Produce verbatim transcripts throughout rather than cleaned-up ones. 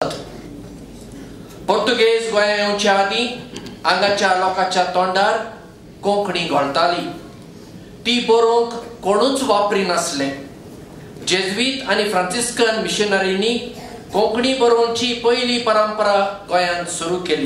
पोर्तुगेज गोंया येवच्या आदीं हांगाच्या लोकांच्या तोंडार कोंकणी घोळटाली. ती बरोवंक कोणूच वापरी नासले. जेजुईत आनी फ्रांसिस्कन मिशनरींनी कोंकणी बरोवची पयली परंपरा गोंयांत सुरू केली.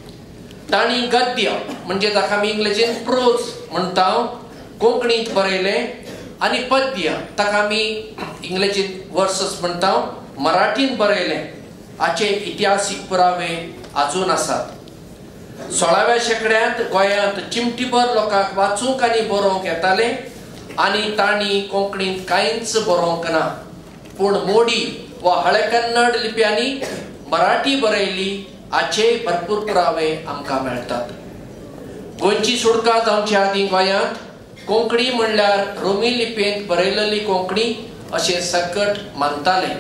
तांणी गद्य म्हणजे ताका आमी इंग्लिशीन प्रोज म्हणटा कोंकणींत बरयलें आनी पद्य ताका आमी इंग्लिशीन वर्सस म्हणटा मराठींत बरयलें. हाचे इतिहासीक पुरावे आजून आसात. सोळाव्या शेंकड्यांत गोंयांत चिमटीभर लोकांक वाचूंक आनी बरोवंक येताले आनी तांणी कोंकणींत कांयच बरोवंक ना. पूण मोडी वा हळे कन्नड लिपयांनी मराठी बरयली हाचे भरपूर पुरावे आमकां मेळटात. गोंयची सुडका जावच्या आदीं गोंयांत कोंकणी म्हणल्यार रोमी लिपयेंत बरयलेली कोंकणी अशें सकट मानताले.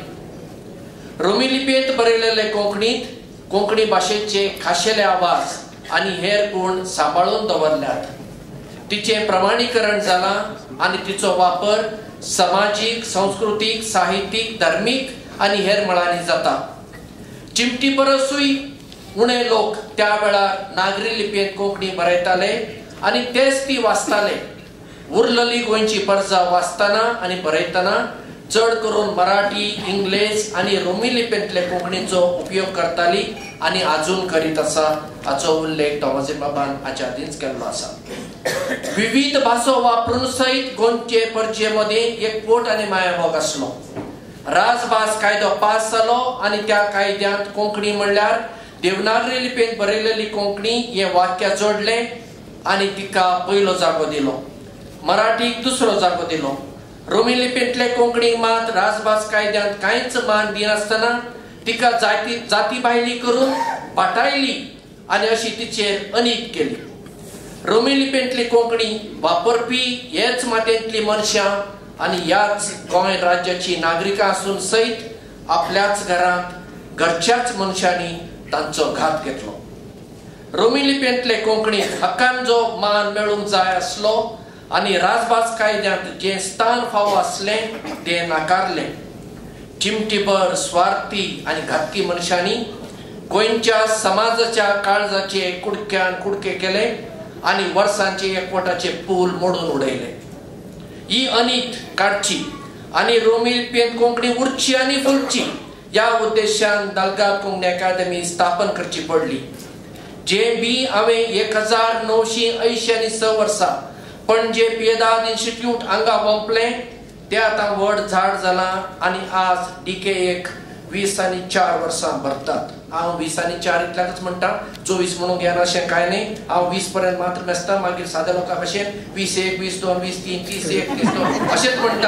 रोमी लिपयेंत बरयलेले कोंकणींत कोंकणी भाशेचे खाशेले आवाज आनी हेर गुण सांबाळून दवरल्यात. तिचें प्रमाणीकरण जालां आनी तिचो वापर समाजीक, सांस्कृतीक, साहित्यीक, धार्मीक आनी हेर मळांनी जाता. चिमटी परसूय उणे लोक त्या वेळार नागरी लिपयेंत कोंकणी बरयताले आनी तेच ती वाचताले. उरलेली गोंयची परजा वाचतना आनी बरयतना चड करून मराठी, इंग्लीश आनी रोमी लिपयेंतले कोंकणीचो उपयोग करताली आनी आजून करीत आसा. हाचो उल्लेख तोमाजी बाबान हाच्या आदींच केल्लो आसा. विविध भासो वापरून सयत गोंयचे परजे मदीं एकवट आनी मायमोग आसलो. राजभास कायदो पास जालो आनी त्या कायद्यांत कोंकणी म्हणल्यार देवनागरी लिपयेंत बरयलेली कोंकणी हे वाक्य जोडलें आनी तिका पयलो जागो दिलो. मराठीक दुसरो जागो दिलो. रोमी लिपयेंतले कोंकणीक मात राजभास कायद्यांत कांयच मान दिनासतना तिका जाती जाती भायली करून पाटायली आनी अशी तिचेर अनीत केली. रोमी लिपयेंतली कोंकणी वापरपी हेच मातेंतली मनशां आनी ह्याच गोंय राज्याची नागरिकां आसून सयत आपल्याच घरांत घरच्याच मनशांनी तांचो घात घेतलो. रोमी लिपयेंतले कोंकणीक हक्कान जो मान मेळूंक जाय आसलो आनी राजभास कायद्यांत जे स्थान फावो आसलें तें नाकारलें. चिमटीभर स्वार्थी आनी घातकी मनशांनी गोंयच्या समाजाच्या काळजाचे कुडक्यान कुडके केले आनी वर्सांचे एकवटाचे पूल मोडून उडयले. ही अनीत काडची आनी रोमी लिपयेंत कोंकणी उरची आनी फुलची ह्या उद्देशान दालगाद कोंकणी अकादेमी स्थापन करची पडली. जे बी हांवें एक हजार णवशी अंयशी आनी स वर्सा पणजे पियेदाद इन्स्टिट्यूट हांगा वंपलें तें आतां व्हड झाड जालां आनी आज डीके एक वीस आनी चार वर्सां भरतात. हांव वीस आनी चार इतल्याकच म्हणटा, चोवीस म्हणून घेना अशें कांय न्ही. हांव वीस पर्यंत मात्र मेसता, मागीर साद्या लोकां भशेन वीस एक, वीस दोन, वीस तीन, तीस एक, तीस दोन अशेंच म्हणटा.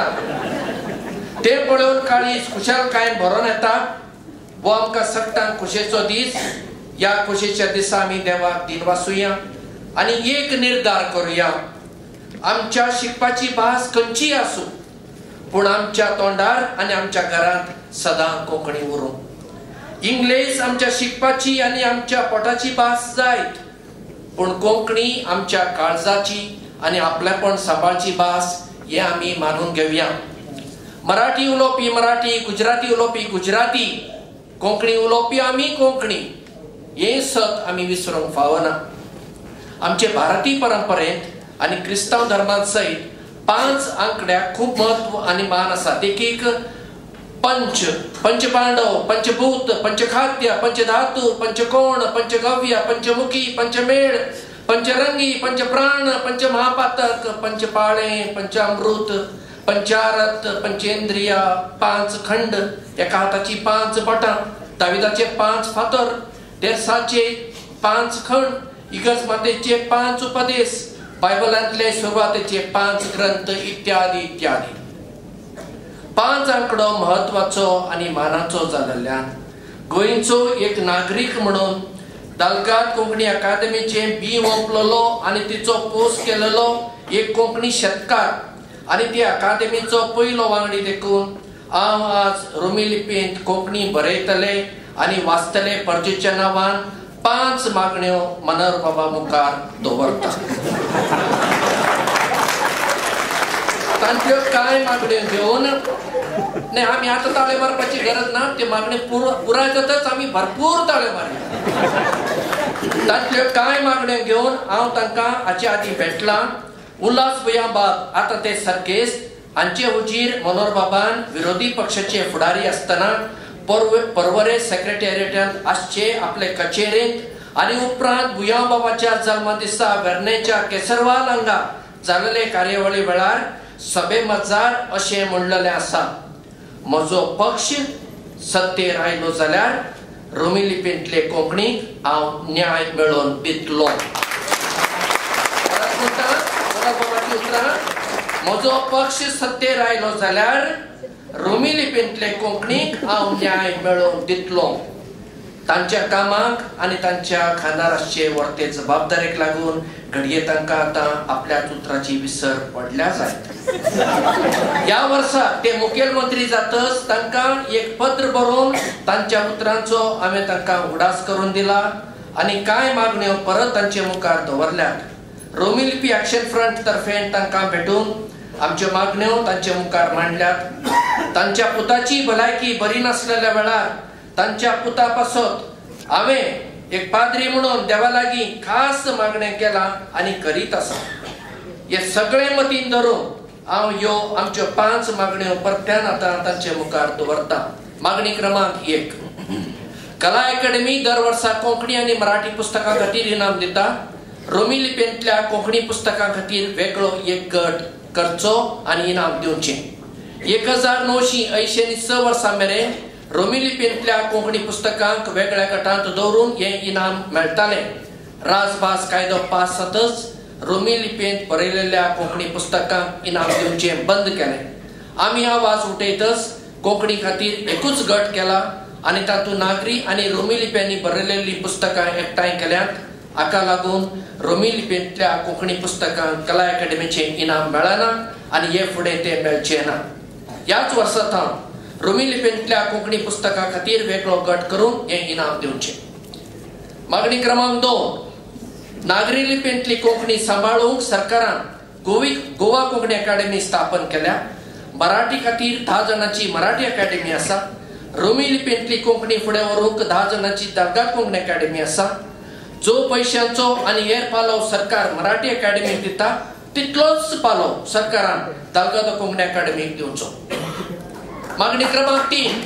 तें पळोवन काळीज खुशालकायेन भरोन येता. वो आमकां सट्टांक खोशेचो दीस. ह्या खोशेच्या दिसा आमी देवाक दिनवासुया आनी एक निर्धार करुया. आमच्या शिकपाची भास खंयचीय आसूं पूण आमच्या तोंडार आनी आमच्या घरांत सदां कोंकणी उरूं. इंग्लीश आमच्या शिकपाची आनी आमच्या पोटाची भास जायत पूण कोंकणी आमच्या काळजाची आनी आपलेपण सांबाळची भास हे आमी मानून घेवया. मराठी उलोवपी मराठी, गुजराती उलोवपी गुजराती, कोंकणी उलोवपी आमी कोंकणी हे सत आमी विसरूंक फावना. आमचे भारतीय परंपरेंत आनी क्रिस्तांव धर्मांत सयत पांच आंकड्याक खूब महत्व आनी मान आसा. देखीक पंच, पंचपांडव, पंचभूत, पंचखाद्य, पंचधातू, पंचकोण, पंचगव्य, पंचमुखी, पंचमेळ, पंचरंगी, पंचप्राण, पंचमहापातक, पंचपाळे, पंचामृत, पंचारत, पंचेंद्रिया, पांच खंड, एका हाताची पांच बोटां, दाविदाचे पांच फातर, तेरसाचे पांच खंड, इगज मातेचे पांच उपदेश, बायबलांतले सुरवातेचे पांच ग्रंथ इत्यादी इत्यादी. पांच आंकडो महत्वाचो आनी मानाचो जाल्ल्यान गोंयचो एक नागरीक म्हणून दालगाद कोंकणी अकादेमीचे बी वंपलेलो आनी तिचो पोस्ट केलेलो एक कोंकणी शेतकार आनी ती अकादेमीचो पयलो वांगडी देखून हांव आज रोमी लिपयेंत कोंकणी बरयतले आनी वाचतले परजेच्या नांवान पांच मागण्यो मनोहर बाबा मुखार दवरता. तांच्यो कांय मागण्यो घेवन नाही, आम्ही आता ताळे मारपाची गरज ना, ते मागणे पुराय जातच आम्ही भरपूर ताळे मारले. तातल्यो कांय मागण्यो घेवन हांव तांकां हाचे आदीं भेटला. उल्हास भुयाबाद आता ते सरकेस्त हांचे हुजीर मनोहर बाबान विरोधी पक्षाचे फुडारी आसतना पर्वरे सेक्रेटेरिएटांत आसचे आपले कचेरेंत आनी उपरांत भुयाबाबाच्या जल्मा दिसा वेर्णेच्या केसरवाल हांगा जाल्ले कार्यावळी वेळार सभे मजार अशें म्हणलेलें आसा, म्हजो पक्ष सत्तेर आयलो जाल्यार रोमी लिपींतले कोंकणीक हांव न्याय मेळोवन दितलो. म्हजो पक्ष सत्तेर आयलो जाल्यार रोमी लिपींतले कोंकणीक हांव न्याय मेळोवन दितलो. तांच्या कामाक आनी तांच्या खानदाराचे वर्ते जबाबदारेक लागून घडये तांकां आतां आपल्याच उतराची विसर पडल्या जायत. ह्या वर्सा ते मुखेलमंत्री जातच तांकां एक पत्र बरोवन तांच्या उतरांचो हांवें तांकां उगडास करून दिला आनी कांय मागण्यो परत तांचे मुखार दवरल्यात. रोमी लिपी एक्शन फ्रंट तर्फे तांकां भेटून आमच्यो मागण्यो तांचे मुखार मांडल्यात. तांच्या पुताची भलायकी बरी नासलेल्या वेळार तांच्या पुता पासत हांवें एक पाद्री म्हणून देवा लागीं खास मागणें केलां आनी करीत आसा. हे सगळे मतीन धरून हांव ह्यो आमच्यो पांच मागण्यो परत्यान आतां तांचे मुखार दवरता. मागणी क्रमांक एक, कला अकादमी दर वर्सा कोंकणी आनी मराठी पुस्तकां खातीर इनाम दिता. रोमी लिपींतल्या कोंकणी पुस्तकां खातीर वेगळो एक गट करचो आनी इनाम दिवचें. एक हजार णवशी अंयशी स वर्सां मेरेन रोमी लिपींतल्या कोंकणी पुस्तकांक वेगळ्या गटांत दवरून हें इनाम मेळटालें. राजभास कायदो पास जातच रोमी लिपींत बरयलेल्या कोंकणी पुस्तकांक इनाम दिवचें बंद केलें. आमी आवाज उठयतच कोंकणी खातीर एकूच गट केला आनी तातूंत नागरी आनी रोमी लिपयांनी बरयलेलीं पुस्तकां एकठांय केल्यात. हाका लागून रोमी लिपींतल्या कोंकणी पुस्तकांक कला अकादमीचें इनाम मेळना आनी हे फुडें तें मेळचें ना. ह्याच वर्सांत हांव रोमी लिपींतल्या कोंकणी पुस्तकां खातीर वेगळो गट करून हें इनाम दिवचें. मागणी क्रमांक दोन, नागरी लिपींतली कोंकणी सांबाळूंक सरकारान गोवी गोवा कोंकणी अकादमी स्थापन केल्या. मराठी खातीर धा जाणांची मराठी अकादमी आसा. रोमी लिपींतली कोंकणी फुडें व्हरूंक धा जाणांची दरगात कोंकणी अकादमी आसा. जो पैशांचो आनी हेर पालव सरकार मराठी अकादमीक दिता तितलोच पालव सरकारान दलगाद कोंकणी अकादमीक दिवचो. मागणी क्रमांक तीन,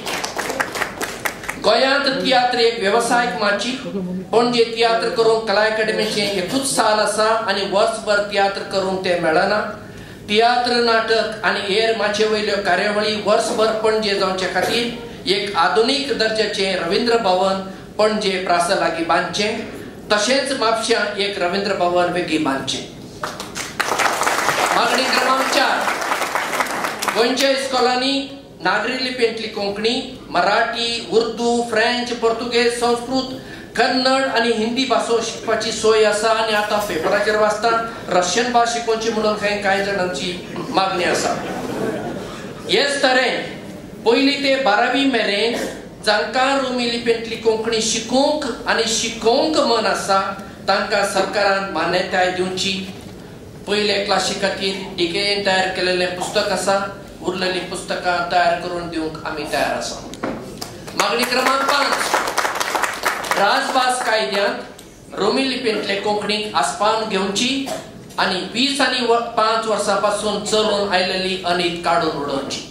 गोंयांत तियात्र एक वेवसायीक माची. पणजे तियात्र करूंक कला अकादमीचें एकूच साल आसा आनी वर्सभर तियात्र करूंक तें मेळना. तियात्र नाटक आनी हेर माचे वयल्यो कार्यावळी वर्सभर पणजे जावचे खातीर एक आधुनीक दर्जाचें रवींद्र भवन पणजे प्रासा लागीं बांदचें. तशेंच म्हापश्यां एक रवींद्र भवन वेगळीं बांदचें. मागणी क्रमांक चार, गोंयच्या इस्कॉलांनी नागरी लिपींतली कोंकणी, मराठी, उर्दू, फ्रेंच, पोर्तुगेज, संस्कृत, कन्नड आनी हिंदी भासो शिकपाची सोय आसा आनी आतां पेपराचेर वाचता रशियन भास शिकोवची म्हणून कांय कांय जाणांची मागणी आसा. हेच तरेन पयली ते बारावी मेरेन जांकां रोमी लिपींतली कोंकणी शिकूंक आनी शिकोवंक मन आसा तांकां सरकारान मान्यताय दिवची. पयले क्लासी खातीर डिकेन तयार केलेलें पुस्तक आसा. उरलेलीं पुस्तकां तयार करून दिवंक आमी तयार आसा. मागणी क्रमांक पांच, राजभास कायद्यांत रोमी लिपींतले कोंकणीक आस्पावन घेवची आनी वीस आनी पांच वर्सां पासून चलून आयलेली अनीत काडून उडोवची.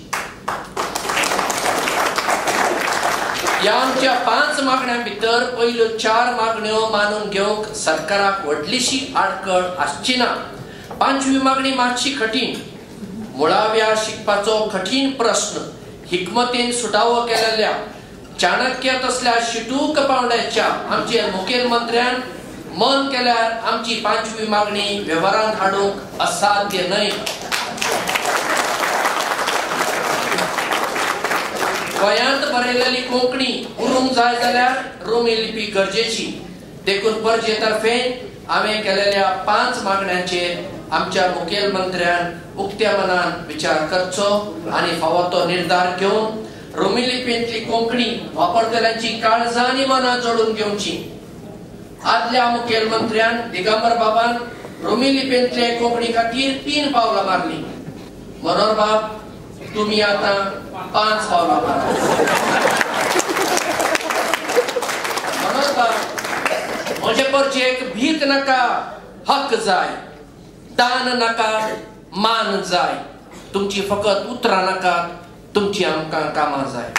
ह्या आमच्या पांच मागण्यां भितर पयल्यो चार मागण्यो मानून घेवंक सरकाराक व्हडलीशी आडखळ आसची ना. पांचवी मागणी मातशी कठीण. मुळाव्या शिकपाचो कठीण प्रश्न हिकमतीन सुटावो केलेल्या चाणक्य तसल्या शिटूक पावंड्याच्या आमचे मुखेलमंत्र्यान मन केल्यार आमची पांचवी मागणी व्यवहारांत हाडूंक असाध्य न्हय. गोंयांत बरयलेली कोंकणी उरूंक जाय जाल्यार रोमी लिपी गरजेची. देखून परजे तर्फे हांवें केलेल्या पांच मागण्यांचेर आमच्या मुखेलमंत्र्यान उक्त्या मनान विचार करचो आनी फावो तो निर्धार घेवन रोमी लिपींतली कोंकणी वापरतल्यांची काळजां आनी मनां जोडून घेवची. आदल्या मुखेलमंत्र्यान दिगंबर बाबान रोमी लिपींतले कोंकणी खातीर तीन पावलां मारली. मनोहर बाब तुम्ही आता पाच पावला म्हणजे परचे एक भीत नका हक जाय, दान नका मान जाय, तुमची फकत उतरा नका तुमची आमकां कामां जाय.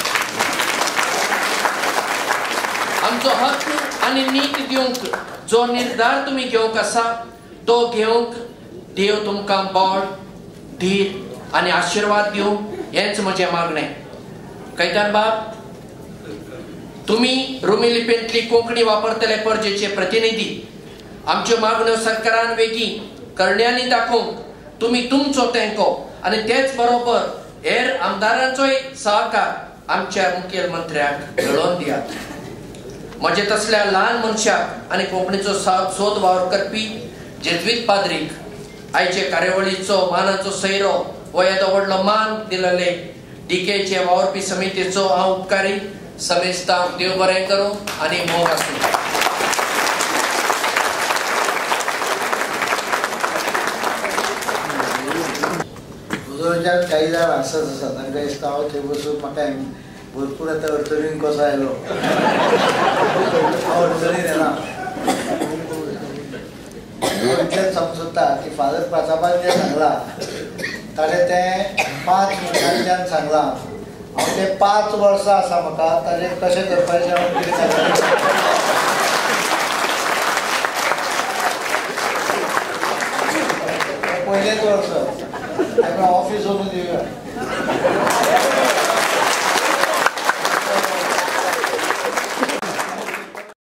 आमचो हक आनी नीत दिवंक जो निर्धार तुम्ही घेवंक आसा तो घेवंक देव तुमकां बळ, धीर आनी आशीर्वाद दिवं हेंच म्हजें मागणें. कैतान बाब, तुम्ही रोमी लिपींतली कोंकणी वापरतले परजेचे प्रतिनिधी. आमच्यो मागण्यो सरकारान वेगी करण्यांनी दाखोवंक तुम्ही तुमचो तेंको आनी तेच बरोबर हेर आमदारांचोय सहकार आमच्या मुखेलमंत्र्याक मेळोवन दियात. म्हजे तसल्या ल्हान मनशाक आनी कोंकणीचो सोद वावर करपी जेजुईत पाद्रीक आयचे कार्यावळीचो मानाचो सैरो हो येदो व्हडलो मान दिलेले डीकेचे वावरपी समितीचो हांव उपकारी समेस्तां. देव बरें करूं आनी मोग आसूं. उजवळच्यान काही जाण आसत आसा तांकां दिसता हांव थंय बसून म्हाका भरपूर आतां अडचणीन कसो आयलो. हांव अडचणीन येना. इतलेंच सांगूंक सोदता की फादर प्रतापान जें सांगलां ताणें तें पांच वर्सांच्यान सांगलां. हांव तें पांच वर्सां आसा म्हाका ताजें कशें करपाचें हांव कितें सांगलें. पयलेंच वर्स तेका ऑफिस वचून दिवया.